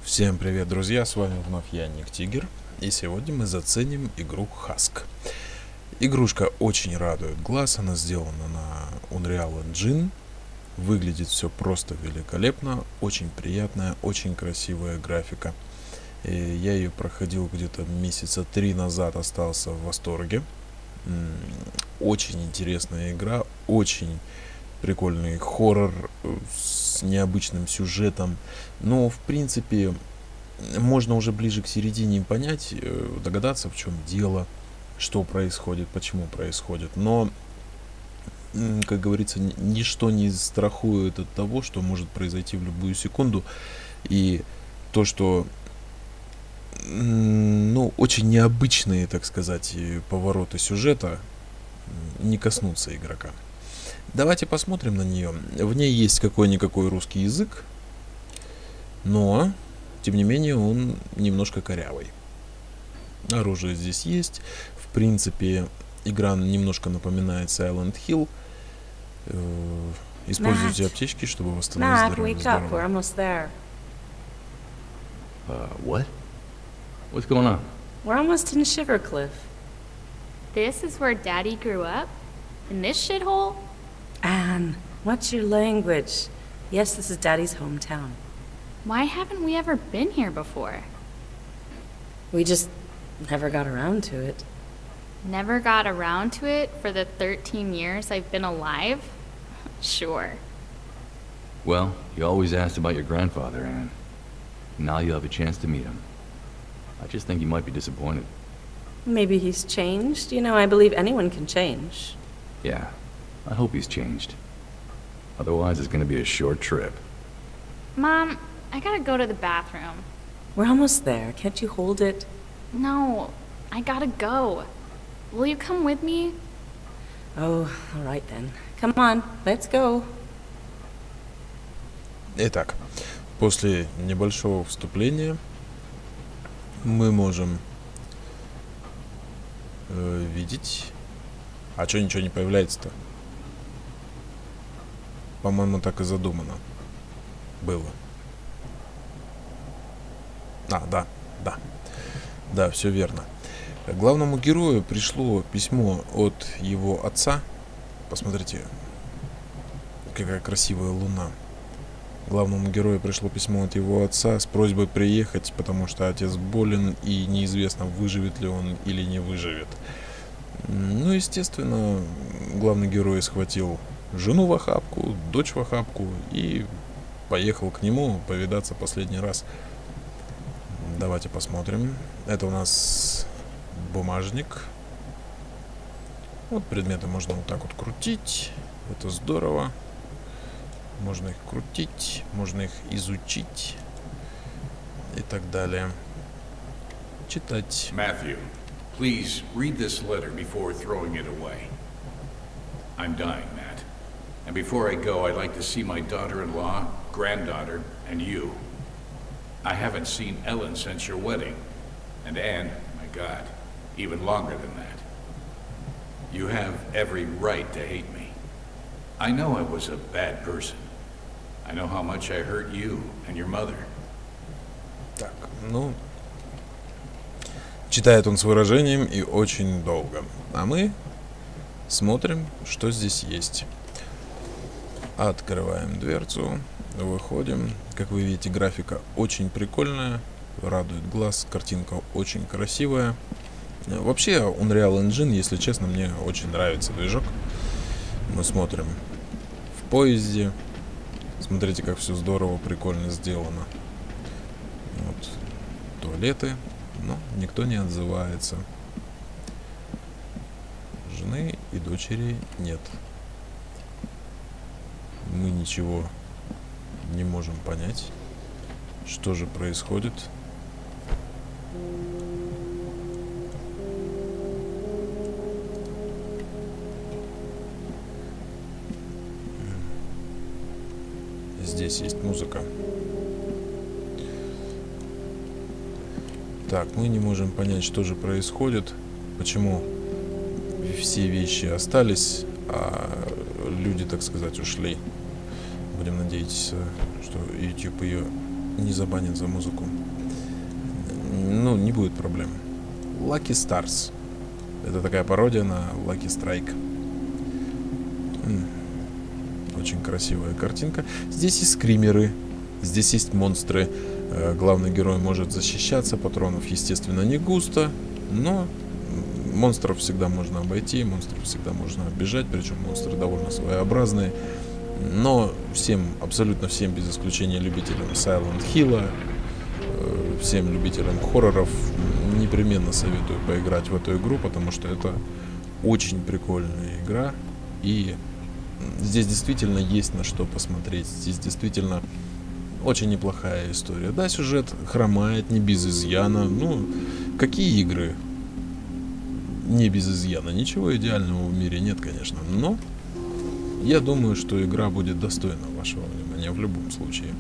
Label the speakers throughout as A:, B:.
A: Всем привет, друзья, с вами вновь я, Ник Тигер, и сегодня мы заценим игру Husk. Игрушка очень радует глаз, она сделана на Unreal Engine, выглядит все просто великолепно, очень приятная, очень красивая графика. И я ее проходил где-то месяца 3 назад, остался в восторге. Очень интересная игра, очень прикольный хоррор с необычным сюжетом. Но, в принципе, можно уже ближе к середине понять, догадаться, в чем дело, что происходит, почему происходит. Но, как говорится, ничто не страхует от того, что может произойти в любую секунду. И то, что очень необычные, так сказать, повороты сюжета не коснутся игрока. Давайте посмотрим на нее. В ней есть какой-никакой русский язык, но, тем не менее, он немножко корявый. Оружие здесь есть. В принципе, игра немножко напоминает Silent Hill. Используйте аптечки, чтобы восстановить здоровье.
B: What? What's going on?
C: We're almost in Shivercliff.
D: This is where Daddy grew up? In this shithole?
C: Anne, what's your language? Yes, this is Daddy's hometown.
D: Why haven't we ever been here before?
C: We just never got around to it.
D: Never got around to it for the 13 years I've been alive? Sure.
B: Well, you always asked about your grandfather, Anne. Now you have a chance to meet him. I just think you might be disappointed.
C: Maybe he's changed. You know, I believe anyone can change.
B: Yeah, I hope he's changed. Otherwise, it's gonna be a short trip.
D: Mom, I gotta go to the bathroom.
C: We're almost there. Can't you hold it?
D: No, I gotta go. Will you come with me?
C: Oh, all right then. Come on, let's go.
A: Итак, после небольшого вступления мы можем видеть... А что ничего не появляется-то? По-моему, так и задумано было. Да, все верно. Главному герою пришло письмо от его отца. Посмотрите, какая красивая луна. Главному герою пришло письмо от его отца с просьбой приехать, потому что отец болен и неизвестно, выживет ли он или не выживет. Ну, естественно, главный герой схватил жену в охапку, дочь в охапку и поехал к нему повидаться последний раз. Давайте посмотрим. Это у нас бумажник. Вот предметы можно вот так вот крутить. Это здорово. Можно их крутить, можно их изучить и так далее. Читать.
E: Matthew, please read this letter before throwing it away. I'm dying, Matt. And before I go, I'd like to see my daughter-in-law, granddaughter, and you. I haven't seen Ellen since your wedding. And Anne, my God, even longer than that. You have every right to hate me. I know I was a bad person. I know how much I hurt you and your mother.
A: Так, ну... Читает он с выражением и очень долго. А мы смотрим, что здесь есть. Открываем дверцу, выходим. Как вы видите, графика очень прикольная, радует глаз, картинка очень красивая. Вообще, Unreal Engine, если честно, мне очень нравится движок. Мы смотрим в поезде. Смотрите, как все здорово, прикольно сделано. Вот. Туалеты, но никто не отзывается. Жены и дочери нет. Мы ничего не можем понять, что же происходит. Здесь есть музыка. Так, мы не можем понять, что же происходит, почему все вещи остались, а люди, так сказать, ушли. Будем надеяться, что YouTube ее не забанят за музыку. Ну, не будет проблем. Lucky Stars. Это такая пародия на Lucky Strike. Очень красивая картинка. Здесь и скримеры. Здесь есть монстры. Главный герой может защищаться. Патронов, естественно, не густо. Но монстров всегда можно обойти. Монстров всегда можно оббежать. Причем монстры довольно своеобразные. Но всем, абсолютно всем, без исключения любителям Silent Hill, всем любителям хорроров, непременно советую поиграть в эту игру, потому что это очень прикольная игра. И здесь действительно есть на что посмотреть. Здесь действительно очень неплохая история. Да, сюжет хромает, не без изъяна. Ну, какие игры не без изъяна? Ничего идеального в мире нет, конечно. Но я думаю, что игра будет достойна вашего внимания в любом случае.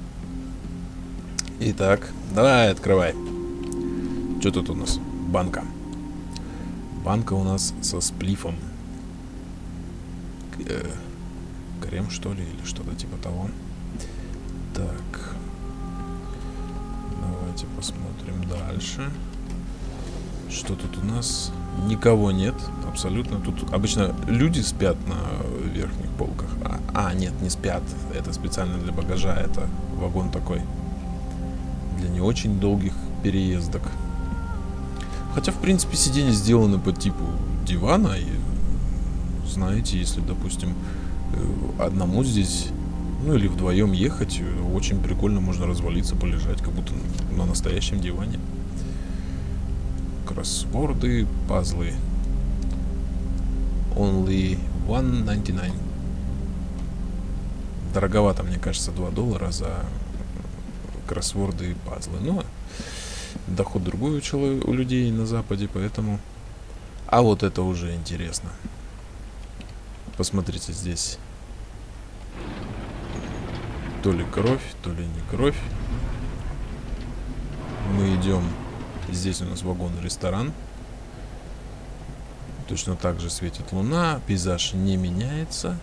A: Итак, давай, открывай. Что тут у нас? Банка. Банка у нас со сплифом. Крем, что ли, или что-то типа того. Так. Давайте посмотрим дальше. Что тут у нас? Никого нет, абсолютно. Тут обычно люди спят на верхних полках. Нет, не спят. Это специально для багажа. Это вагон такой для не очень долгих переездок. Хотя, в принципе, сиденья сделаны по типу дивана. И, знаете, если, допустим, одному здесь, ну или вдвоем ехать, очень прикольно можно развалиться, полежать, как будто на настоящем диване. Кроссворды, пазлы. Only $1.99. Дороговато, мне кажется, $2 за кроссворды и пазлы. Но доход другой у людей на Западе, поэтому... А вот это уже интересно. Посмотрите, здесь то ли кровь, то ли не кровь. Мы идем... Здесь у нас вагон-ресторан. Точно так же светит луна. Пейзаж не меняется.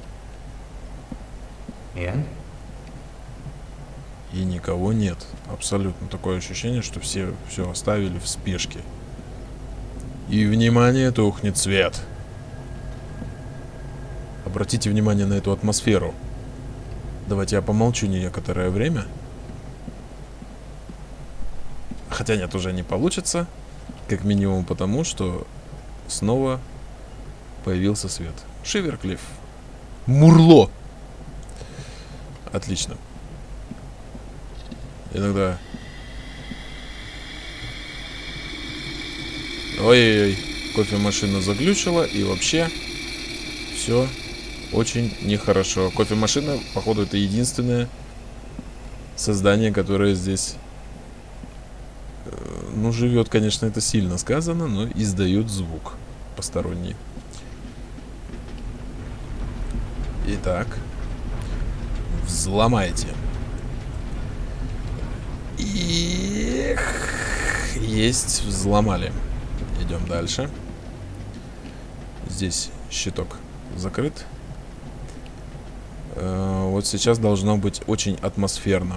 A: И никого нет. Абсолютно такое ощущение, что все оставили в спешке. И, внимание, тухнет свет. Обратите внимание на эту атмосферу. Давайте я помолчу некоторое время. Хотя нет, уже не получится. Как минимум потому, что снова появился свет. Шиверклифф. Мурло. Отлично. Иногда... Ой-ой-ой. Кофемашина заглючила. И вообще все очень нехорошо. Кофемашина, походу, это единственное создание, которое здесь... Ну, живет, конечно, это сильно сказано, но издает звук посторонний. Итак, взломайте. Есть, взломали. Идем дальше. Здесь щиток закрыт. Вот сейчас должно быть очень атмосферно.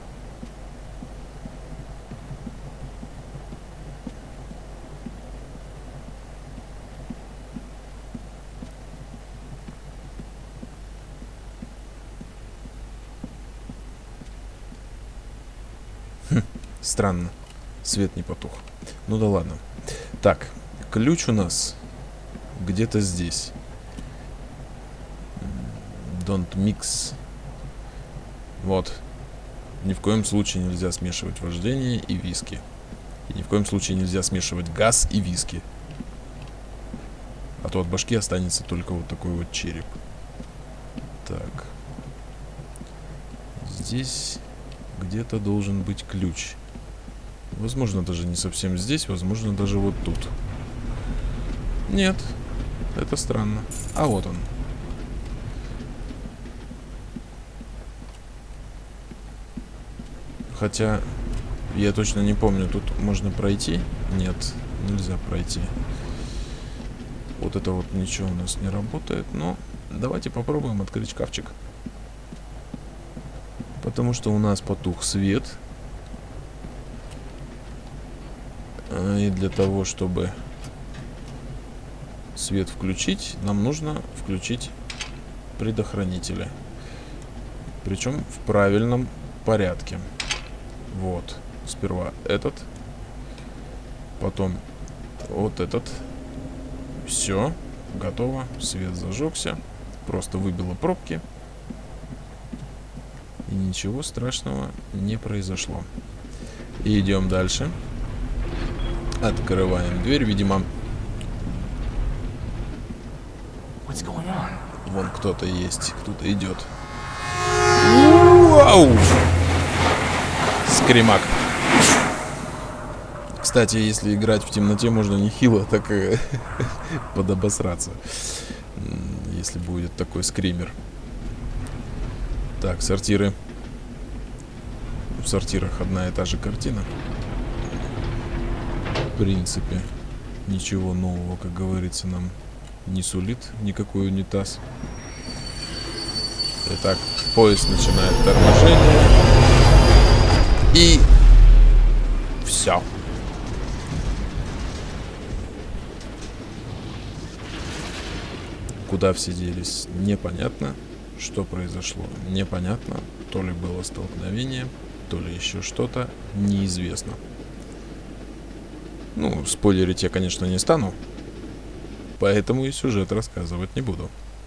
A: Странно. Свет не потух. Ну да ладно. Так, ключ у нас где-то здесь. Don't mix. Вот. Ни в коем случае нельзя смешивать вождение и виски. И ни в коем случае нельзя смешивать газ и виски. А то от башки останется только вот такой вот череп. Так. Здесь где-то должен быть ключ. Возможно, даже не совсем здесь, возможно, даже вот тут. Нет, это странно. А вот он. Хотя, я точно не помню, тут можно пройти? Нет, нельзя пройти. Вот это вот ничего у нас не работает, но давайте попробуем открыть шкафчик. Потому что у нас потух свет. И для того, чтобы свет включить, нам нужно включить предохранители. Причем в правильном порядке. Вот. Сперва этот. Потом вот этот. Все. Готово. Свет зажегся. Просто выбило пробки. И ничего страшного не произошло. И идем дальше. Открываем дверь. Видимо, вон кто-то есть. Кто-то идет. Вау! Скримак. Кстати, если играть в темноте, можно нехило так подобосраться. Если будет такой скример. Так, сортиры. В сортирах одна и та же картина. В принципе, ничего нового, как говорится, нам не сулит никакой унитаз. Итак, поезд начинает торможение. И все. Куда все делись, непонятно. Что произошло, непонятно. То ли было столкновение, то ли еще что-то, неизвестно. Ну, спойлерить я, конечно, не стану. Поэтому и сюжет рассказывать не буду.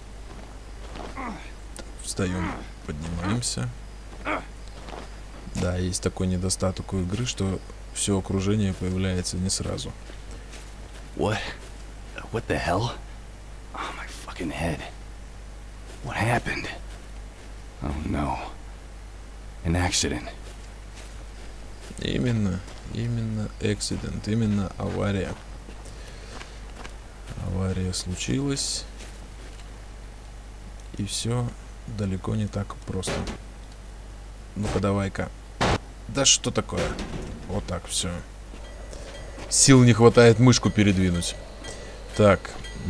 A: Встаем, поднимаемся. Да, есть такой недостаток у игры, что все окружение появляется не сразу.
F: What the hell? Oh, my fucking head. What happened? Oh no. An accident.
A: Именно accident, именно авария. Авария случилась. И все далеко не так просто. Ну-ка, давай-ка. Да что такое? Вот так все. Сил не хватает мышку передвинуть. Так.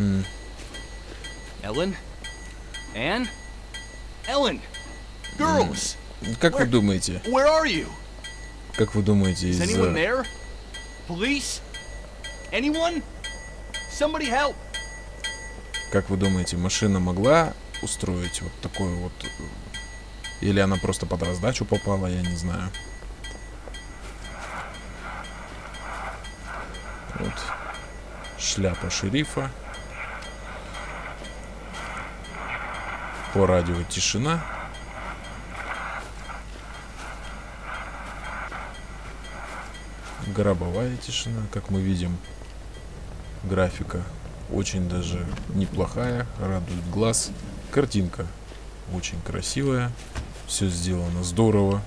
F: Ellen? Anne? Ellen! Girls!
A: Как вы думаете?
F: Where are you?
A: Как вы думаете,
F: Is
A: из-за...
F: anyone there? Police? Anyone? Somebody help!
A: Как вы думаете, машина могла устроить вот такой вот... Или она просто под раздачу попала, я не знаю. Вот. Шляпа шерифа. По радио тишина. Гробовая тишина, как мы видим. Графика очень даже неплохая, радует глаз. Картинка очень красивая. Все сделано здорово.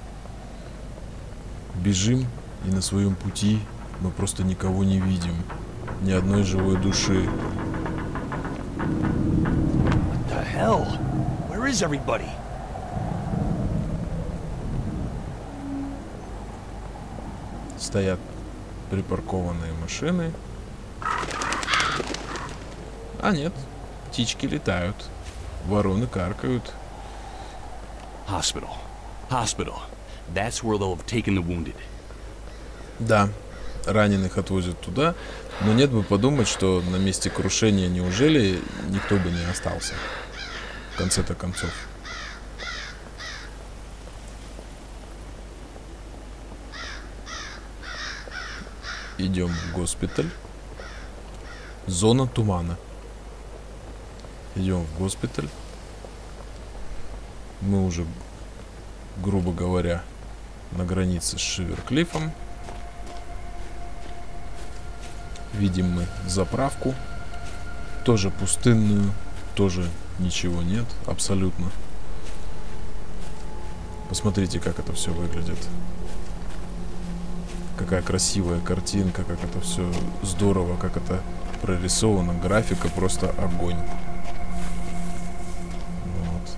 A: Бежим, и на своем пути мы просто никого не видим. Ни одной живой души.
F: What the hell? Where is everybody?
A: Стоят припаркованные машины. А нет, птички летают. Вороны каркают.
F: Hospital. Hospital. That's where they'll have taken the wounded.
A: Да, раненых отвозят туда, но нет бы подумать, что на месте крушения неужели никто бы не остался. В конце-то концов. Идем в госпиталь. Зона тумана. Идем в госпиталь. Мы уже, грубо говоря, на границе с Шиверклифом. Видим мы заправку. Тоже пустынную. Тоже ничего нет. Абсолютно. Посмотрите, как это все выглядит. Какая красивая картинка, как это все здорово, как это прорисовано. Графика просто огонь. Вот.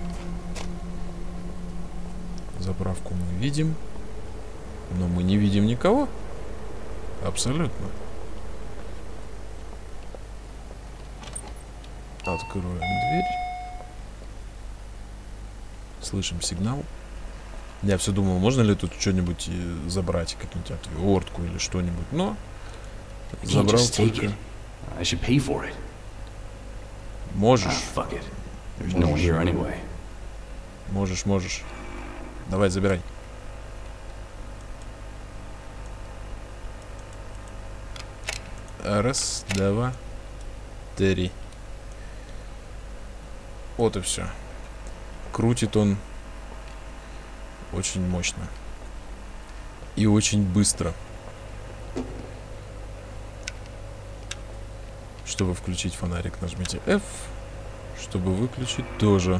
A: Заправку мы видим. Но мы не видим никого. Абсолютно. Откроем дверь. Слышим сигнал. Я все думал, можно ли тут что-нибудь забрать, какую-нибудь отвертку или что-нибудь, но
F: I can't
A: забрал
F: just take
A: только...
F: it. I should pay for it.
A: Можешь,
F: Fuck it. There's no one here anyway.
A: можешь. Давай, забирай. Раз, два, три. Вот и все. Крутит он очень мощно. И очень быстро. Чтобы включить фонарик, нажмите F. Чтобы выключить, тоже.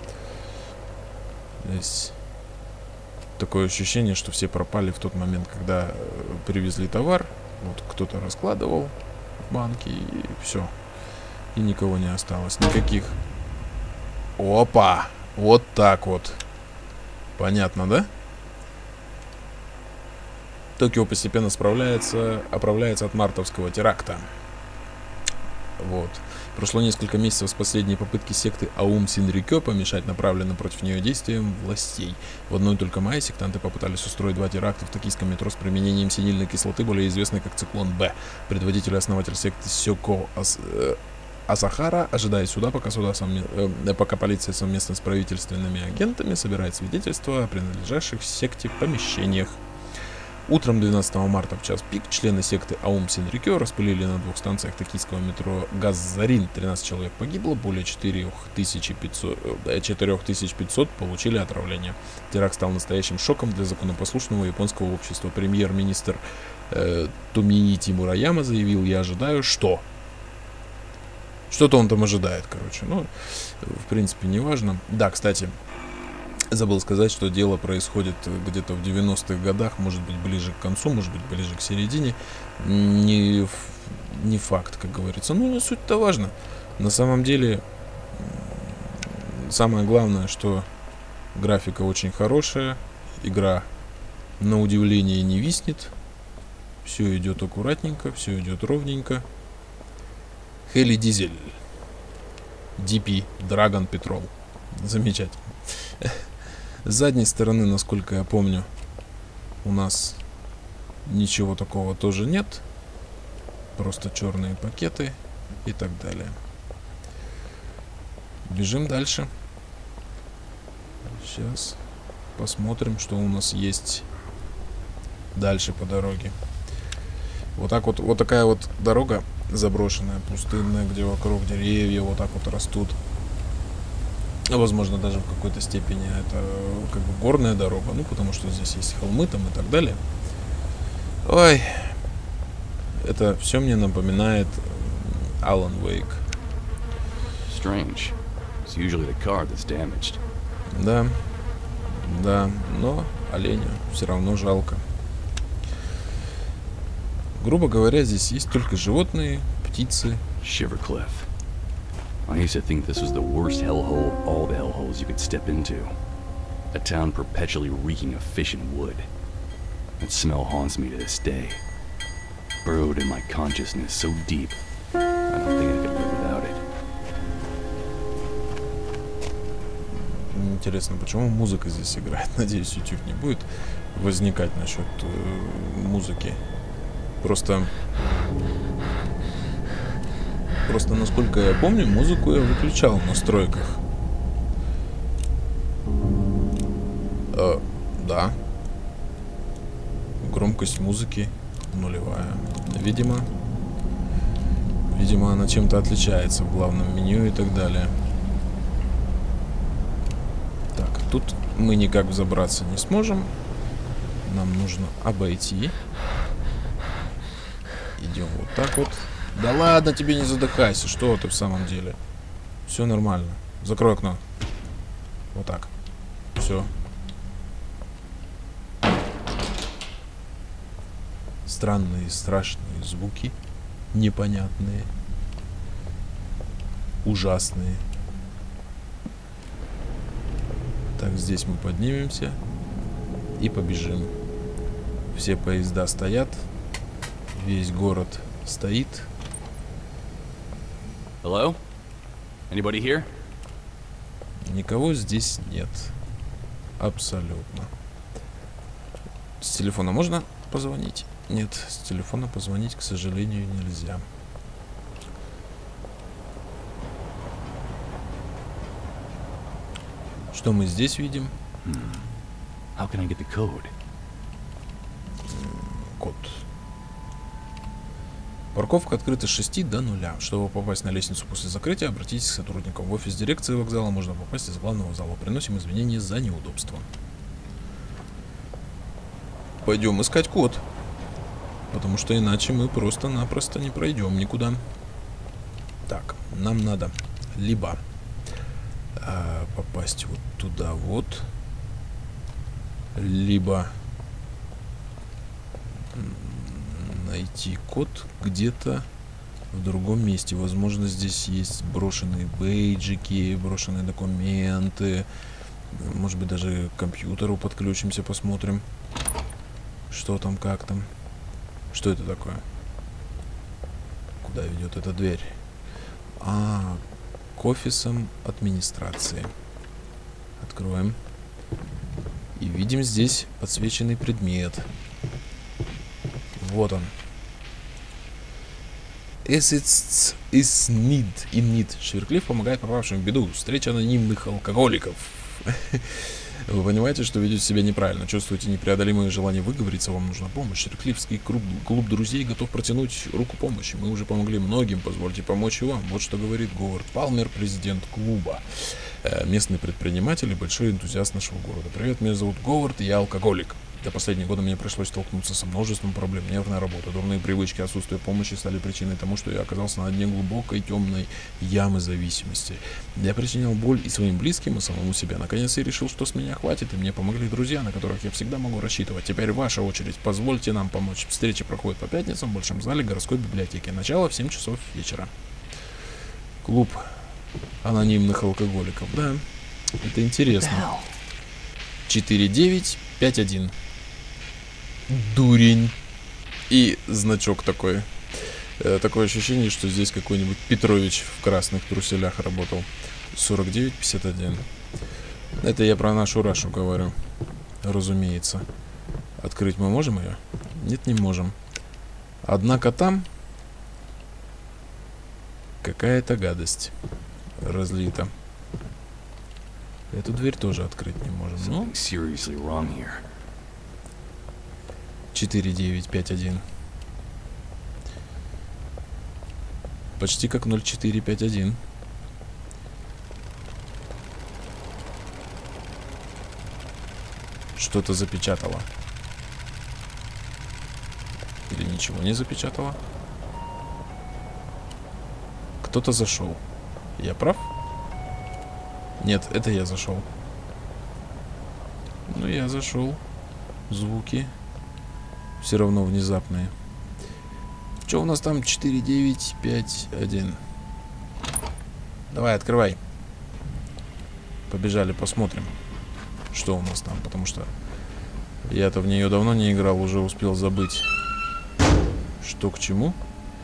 A: Здесь такое ощущение, что все пропали в тот момент, когда привезли товар. Вот кто-то раскладывал банки, и все. И никого не осталось. Никаких. Опа! Вот так вот. Понятно, да? Токио постепенно оправляется от мартовского теракта. Вот. Прошло несколько месяцев с последней попытки секты Аум Синрикё помешать направленным против нее действиям властей. В одной только мае сектанты попытались устроить 2 теракта в токийском метро с применением синильной кислоты, более известной как циклон Б. Предводитель и основатель секты Сёко Асахара ожидает суда, пока полиция совместно с правительственными агентами собирает свидетельства о принадлежащих секте помещениях. Утром 12 марта в час пик члены секты Аум Синрикё распылили на 2 станциях токийского метро Газзарин. 13 человек погибло, более 4500 получили отравление. Теракт стал настоящим шоком для законопослушного японского общества. Премьер-министр Томиити Мураяма заявил: «Я ожидаю, что...» Что-то он там ожидает, короче. Ну, в принципе, не важно. Да, кстати... Забыл сказать, что дело происходит где-то в 90-х годах, может быть, ближе к концу, может быть, ближе к середине. Не факт, как говорится. Ну, не суть-то важно. На самом деле, самое главное, что графика очень хорошая, игра на удивление не виснет, все идет аккуратненько, все идет ровненько. Хели Дизель. DP Dragon Petrol. Замечательно. С задней стороны, насколько я помню, у нас ничего такого тоже нет. Просто черные пакеты и так далее. Бежим дальше. Сейчас посмотрим, что у нас есть дальше по дороге. Вот так вот, вот такая вот дорога заброшенная, пустынная, где вокруг деревья вот так вот растут. Возможно, даже в какой-то степени это как бы горная дорога, ну, потому что здесь есть холмы там и так далее. Ой, это все мне напоминает Alan Wake.
F: Strange. It's usually the car that's damaged.
A: Да, но оленя все равно жалко. Грубо говоря, здесь есть только животные, птицы.
F: Shivercliff. I used to think this was the worst hellhole of all the hellholes you could step into. A town perpetually reeking of fish and wood. That smell haunts me to this day. Burrowed in my consciousness so deep, I don't think I could live without it.
A: Интересно, почему музыка здесь играет? Надеюсь, YouTube не будет возникать насчет музыки. Просто, насколько я помню, музыку я выключал в настройках. Да. Громкость музыки нулевая. Видимо, она чем-то отличается в главном меню и так далее. Так, тут мы никак взобраться не сможем. Нам нужно обойти. Идем вот так вот. Да ладно, тебе не задыхайся. Что ты в самом деле? Все нормально. Закрой окно. Вот так. Все. Странные, страшные звуки. Непонятные. Ужасные. Так, здесь мы поднимемся и побежим. Все поезда стоят. Весь город стоит.
F: Hello? Anybody here?
A: Никого здесь нет. Абсолютно. С телефона можно позвонить? Нет, с телефона позвонить, к сожалению, нельзя. Что мы здесь видим?
F: How can I get the code?
A: Код. Парковка открыта с 6 до 0. Чтобы попасть на лестницу после закрытия, обратитесь к сотрудникам. В офис дирекции вокзала можно попасть из главного зала. Приносим извинения за неудобство. Пойдем искать код. Потому что иначе мы просто-напросто не пройдем никуда. Так, нам надо либо попасть вот туда вот, либо найти код где-то в другом месте. Возможно, здесь есть брошенные бейджики, брошенные документы. Может быть, даже к компьютеру подключимся, посмотрим, что там, как там. Что это такое? Куда ведет эта дверь? К офисам администрации. Откроем. И видим здесь подсвеченный предмет. Вот он. Assets is need. Шверклив помогает попавшим в беду. Встреча анонимных алкоголиков. Вы понимаете, что ведете себя неправильно, чувствуете непреодолимое желание выговориться, вам нужна помощь. Шеркливский клуб друзей готов протянуть руку помощи. Мы уже помогли многим, позвольте помочь и вам. Вот что говорит Говард Палмер, президент клуба. Местный предприниматель и большой энтузиаст нашего города. Привет, меня зовут Говард, я алкоголик. За последние годы мне пришлось столкнуться со множеством проблем. Нервная работа, дурные привычки, отсутствие помощи стали причиной тому, что я оказался на дне глубокой темной ямы зависимости. Я причинял боль и своим близким, и самому себе. Наконец я решил, что с меня хватит, и мне помогли друзья, на которых я всегда могу рассчитывать. Теперь ваша очередь. Позвольте нам помочь. Встреча проходит по пятницам в большом зале городской библиотеки. Начало в 7 часов вечера. Клуб анонимных алкоголиков. Да, это интересно. 4951. Дурень. И значок такой. Такое ощущение, что здесь какой-нибудь Петрович в красных труселях работал. 4951. Это я про нашу Рашу говорю. Разумеется. Открыть мы можем ее? Нет, не можем. Однако там какая-то гадость разлита. Эту дверь тоже открыть не можем. Ну, 4951. Почти как 0451. Что-то запечатало. Или ничего не запечатало? Кто-то зашел. Я прав? Нет, это я зашел. Ну, я зашел. Звуки все равно внезапные. Что у нас там? 4951. Давай, открывай. Побежали, посмотрим, что у нас там. Потому что я-то в нее давно не играл, уже успел забыть, что к чему.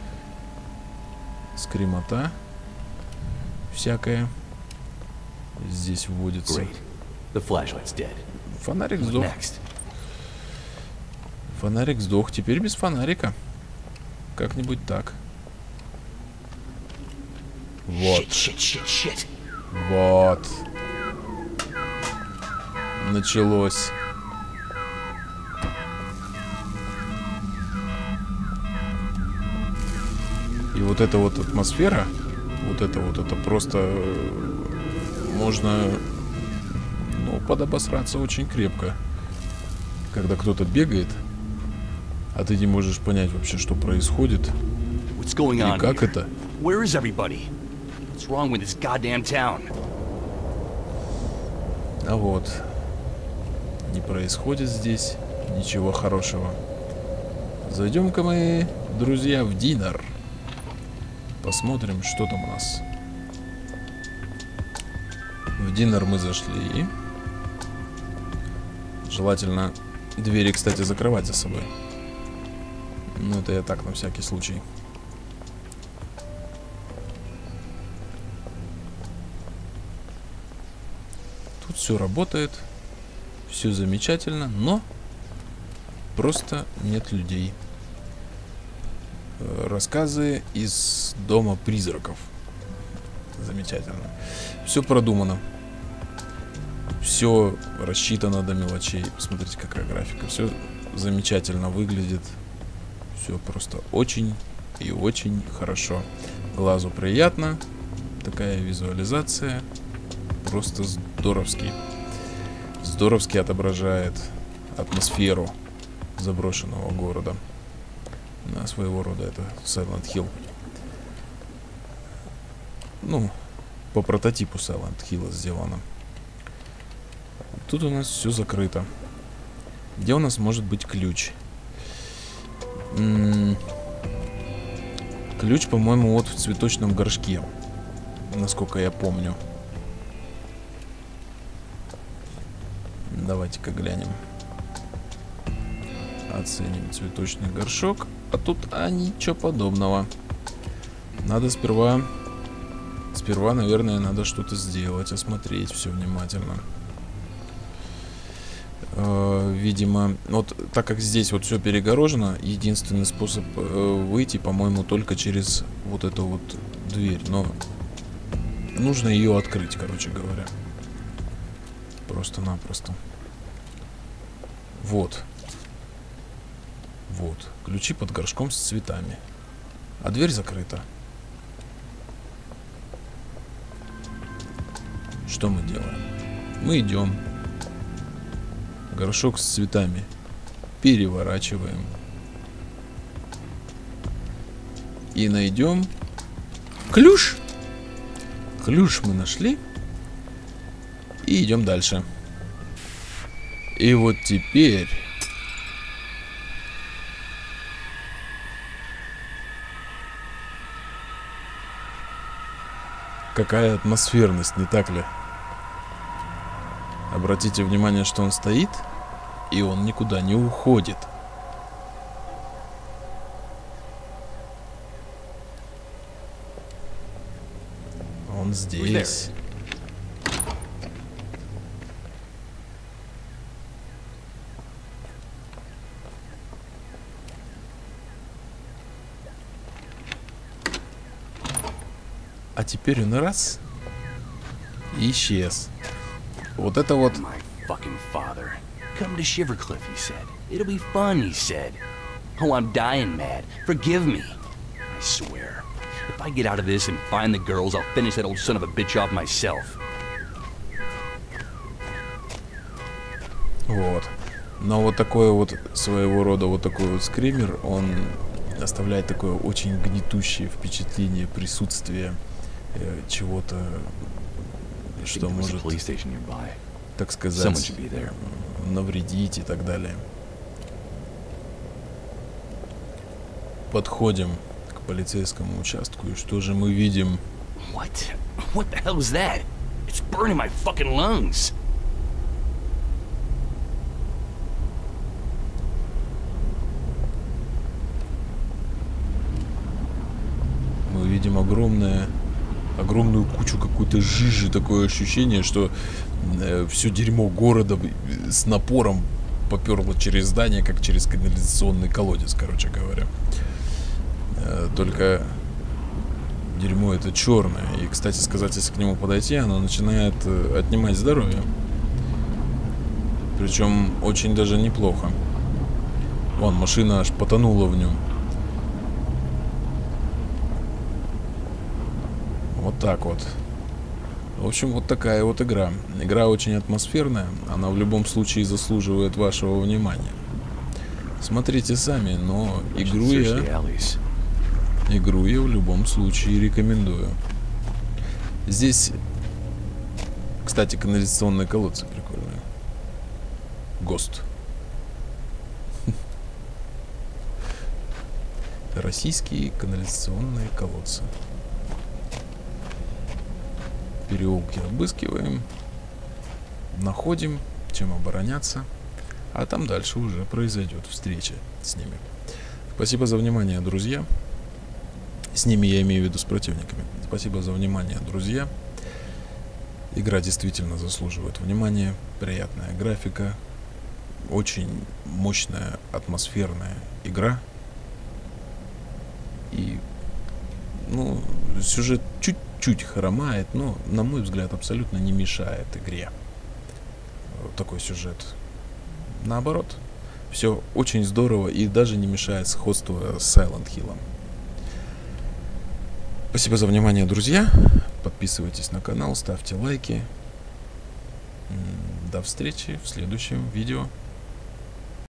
A: Скримота всякая здесь вводится. Фонарик сдох. Фонарик сдох. Теперь без фонарика. Как-нибудь так. Вот. Вот. Началось. И вот эта вот атмосфера, это просто можно, ну, подобосраться очень крепко. Когда кто-то бегает, а ты не можешь понять вообще, что происходит. И как это? А вот. Не происходит здесь ничего хорошего. Зайдем-ка мы, друзья, в динер. Посмотрим, что там у нас. В динер мы зашли. Желательно двери, кстати, закрывать за собой. Ну, это я так, на всякий случай. Тут все работает. Все замечательно, но просто нет людей. Рассказы из дома призраков. Замечательно. Все продумано. Все рассчитано до мелочей. Посмотрите, какая графика. Все замечательно выглядит. Все просто очень и очень хорошо. Глазу приятно. Такая визуализация. Просто здоровски. Здоровски отображает атмосферу заброшенного города. На своего рода это Silent Hill. Ну, по прототипу Silent Hill сделано. Тут у нас все закрыто. Где у нас может быть ключ? Ключ, по-моему, вот в цветочном горшке. Насколько я помню. Давайте-ка глянем. Оценим цветочный горшок. А тут ничего подобного. Надо сперва, наверное, надо что-то сделать, осмотреть все внимательно. Видимо, вот так как здесь вот все перегорожено, единственный способ выйти, по-моему, только через вот эту вот дверь. Но нужно ее открыть, короче говоря. Просто-напросто. Вот. Вот. Ключи под горшком с цветами. А дверь закрыта. Что мы делаем? Мы идем. Горшок с цветами переворачиваем. И найдем ключ. Ключ мы нашли. И идем дальше. И вот теперь... Какая атмосферность, не так ли? Обратите внимание, что он стоит, и он никуда не уходит. Он здесь. А теперь он раз и исчез. Вот это вот.
F: My fucking father. Come to Shivercliff, he said. It'll be fun, he said. Oh, I'm dying mad. Forgive me. I swear. If I get out of this and find the girls, I'll finish that old son of a bitch off myself.
A: Вот. Но вот такой вот своего рода вот такой вот скример, он оставляет такое очень гнетущее впечатление присутствия чего-то, что может, так сказать, навредить и так далее. Подходим к полицейскому участку, и что же мы видим?
F: What? What the hell is that? It's burning my fucking lungs.
A: Мы видим огромную кучу какой-то жижи, такое ощущение, что все дерьмо города с напором поперло через здание, как через канализационный колодец, короче говоря. Только дерьмо это черное. И, кстати сказать, если к нему подойти, оно начинает отнимать здоровье. Причем очень даже неплохо. Вон, машина аж потонула в нем. Вот так вот. В общем, вот такая вот игра. Игра очень атмосферная. Она в любом случае заслуживает вашего внимания. Смотрите сами, но игру я в любом случае рекомендую. Здесь, кстати, канализационные колодцы прикольные. ГОСТ. Российские канализационные колодцы. Переулки обыскиваем, находим, чем обороняться, а там дальше уже произойдет встреча с ними. Спасибо за внимание, друзья. С ними я имею в виду с противниками. Спасибо за внимание, друзья. Игра действительно заслуживает внимания. Приятная графика, очень мощная атмосферная игра. И, ну, сюжет чуть-чуть хромает, но, на мой взгляд, абсолютно не мешает игре. Вот такой сюжет. Наоборот, все очень здорово и даже не мешает сходству с Silent Hill'ом. Спасибо за внимание, друзья. Подписывайтесь на канал, ставьте лайки. До встречи в следующем видео.